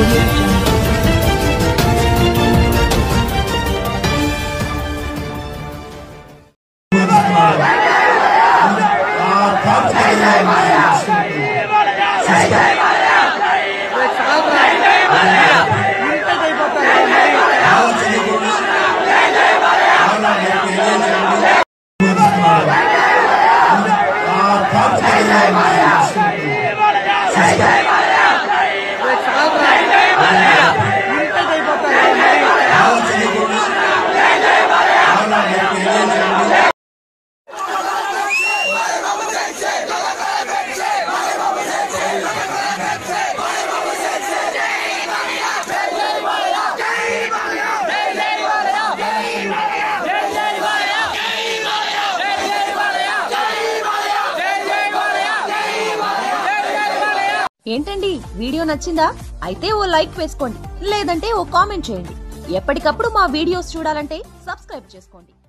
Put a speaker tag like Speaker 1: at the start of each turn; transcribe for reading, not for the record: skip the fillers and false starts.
Speaker 1: Audio Jungle.
Speaker 2: ఏంటండి video నచ్చిందా? అయితే ఓ లైక్ వేసుకోండి, లేదంటే ఓ కామెంట్ చేయండి. ఎప్పటికప్పుడు మా వీడియోస్ చూడాలంటే సబ్స్క్రైబ్ చేసుకోండి.